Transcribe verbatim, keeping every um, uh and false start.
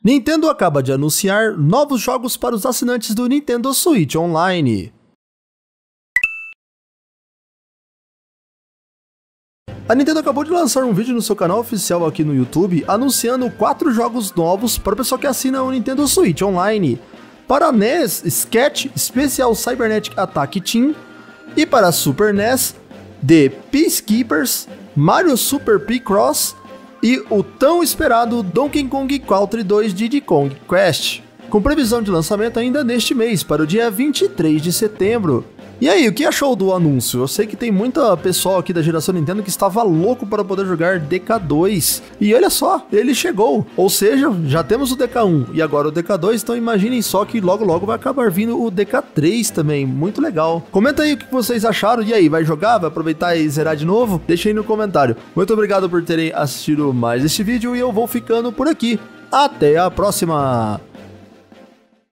Nintendo acaba de anunciar novos jogos para os assinantes do Nintendo Switch Online. A Nintendo acabou de lançar um vídeo no seu canal oficial aqui no YouTube, anunciando quatro jogos novos para o pessoal que assina o Nintendo Switch Online. Para N E S, Sketch Special Cybernetic Attack Team, e para Super N E S, The Peacekeepers, Mario Super Picross e o tão esperado Donkey Kong Country dois Diddy Kong Quest, com previsão de lançamento ainda neste mês, para o dia vinte e três de setembro. E aí, o que achou do anúncio? Eu sei que tem muita pessoal aqui da geração Nintendo que estava louco para poder jogar D K dois. E olha só, ele chegou. Ou seja, já temos o D K um e agora o D K dois, então imaginem só que logo logo vai acabar vindo o D K três também. Muito legal. Comenta aí o que vocês acharam. E aí, vai jogar? Vai aproveitar e zerar de novo? Deixa aí no comentário. Muito obrigado por terem assistido mais este vídeo e eu vou ficando por aqui. Até a próxima!